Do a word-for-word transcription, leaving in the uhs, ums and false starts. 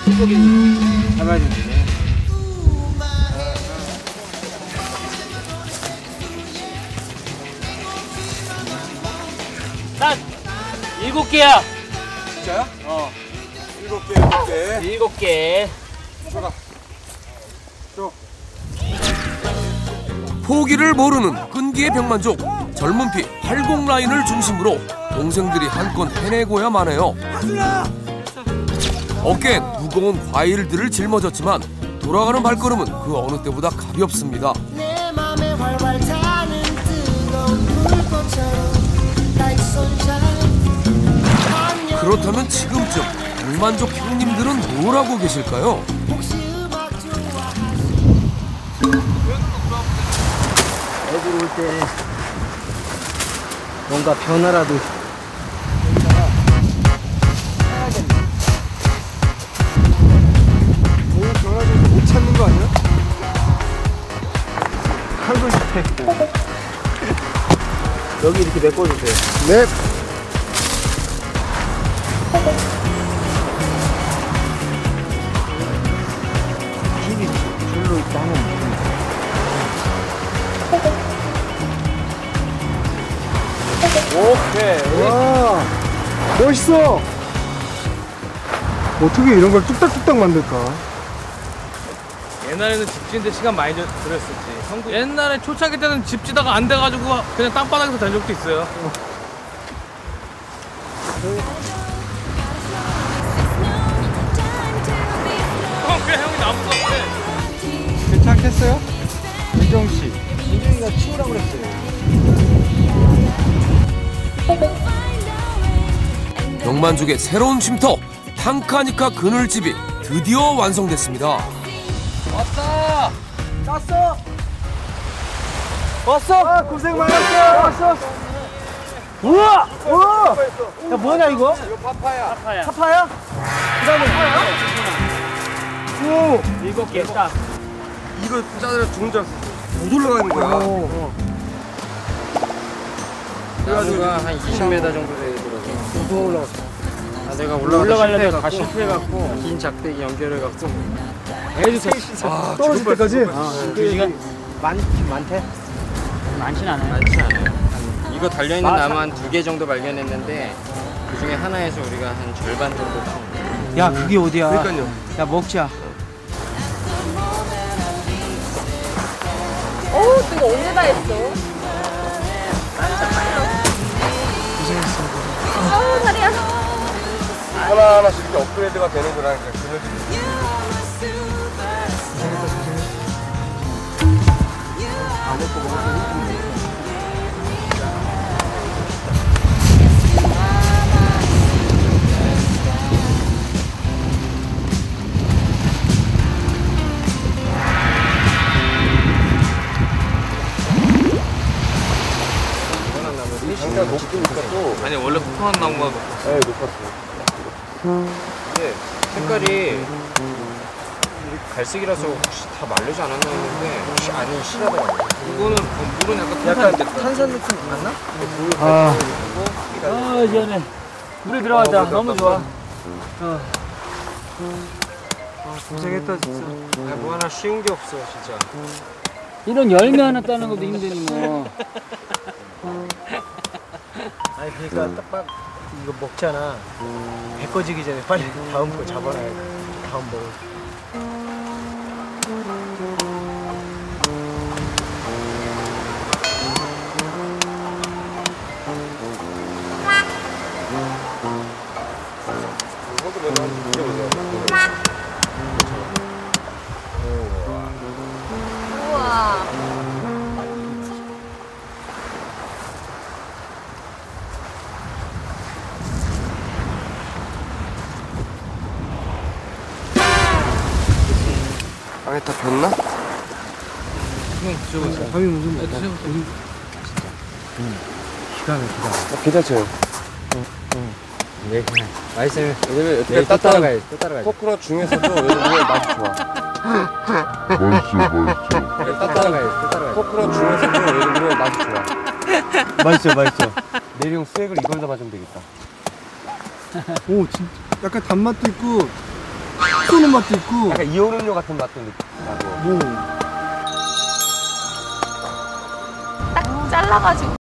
물고기 잡아야 되는데. 딱 일곱 개야. 진짜야? 어. 일곱 개, 일곱 개. 일곱 개. 줘라. 줘. 포기를 모르는 끈기의 병만족. 젊은 피 팔십 라인을 중심으로 동생들이 한건 해내고야만 해요. 어깨엔 무거운 과일들을 짊어졌지만 돌아가는 발걸음은 그 어느 때보다 가볍습니다. 그렇다면 지금쯤 병만족 형님들은 뭘 하고 계실까요? 애들 올 때 뭔가 변화라도 해야겠네. 오늘 변화돼서 못 찾는 거 아니야? 칼도 싶대. 여기 이렇게 메꿔주세요. 네. 길이 줄로 있다 하면 오케이. 와, 멋있어. 어떻게 이런 걸 뚝딱뚝딱 만들까? 옛날에는 집 짓는데 시간 많이 들- 들였었지. 형도 옛날에 초창기 때는 집 지다가 안 돼가지고 그냥 땅바닥에서 된 적도 있어요. 어. 형, 그냥 형이 나무 썼대. 괜찮겠어요? 민정 씨. 민정이가 치우라고 그랬어요. 병만족의 새로운 쉼터 탕카니카 그늘집이 드디어 완성됐습니다. 왔다. 땄어. 왔어. 아, 고생 많았어. 왔어. 우와. 우와. 야 뭐냐 이거? 이거 파파야. 파파야. 파파야? 그다음에 오. 일곱 개 딱. 이거 짜느라 죽는 줄 알았어. 못 올라가는 거야. 오. 나무가 한 이십 미터 정도 되더라고. 더 올라갔어. 아, 내가 올라가다 올라가려다가 다 실패해갖고 실패해갖고 긴 작대기 연결해갖고 애들 셋 아, 떨어질 때까지? 두 시간 많긴 많대. 많진 않아요. 많지 않아요. 이거 달려있는 나무 한 두 개 정도 발견했는데 그 중에 하나에서 우리가 한 절반 정도 총. 야 그게 어디야? 그러니까요. 야 먹자. 어우, 이거 언제 다 했어? 고생했습니다. 아우, 다리야. 하나하나씩 이렇게 업그레이드가 되는 거라니까. 그늘들이. 안 먹고 먹어도 힘든데. 상대가 높으니까 또. 아니 원래 폭포한 나무가 높- 네, 높았어요. 근데 색깔이 갈색이라서 혹시 다 마르지 않았나 했는데 혹시 아니 실하더라고요. 이거는 어, 물은 약간 약간 탄산인데 탄산 느낌 맞나? 아, 아 시원해. 물에 들어가자. 너무 좋아. 어. 고생했다, 진짜. 아, 뭐 하나 쉬운 게 없어 진짜. 이런 열매 하나 따는 것도 힘드니 뭐. 아니 그러니까 딱 이거 먹잖아. 배 꺼지기 전에 빨리 다음 거 잡아놔야 돼. 다음 먹을. 이것도 내가 한번 느껴보세요. 우와. 안에 다 뱄나? 형 드셔보세요. 밤이 무슨 네, 드셔보세요. 기가 막히다. 아, 괜찮죠? 네, 맛있으면 왜냐면 내일 또 따뜻한 따라가야지. 또 따라가야지. 코코넛 중에서도 요즘에 맛이 좋아. 내일 또 따라가야지. 또 따라가야지. 코코넛 중에서도 요즘에 맛이 좋아. 맛있어, 맛있어. 내일 형 수액을 이걸다 맞으면 되겠다. 오, 진짜 약간 단맛도 있고 쏘는 맛도 있고. 약간 이온음료 같은 맛도 나고. 뭐. 딱 잘라가지고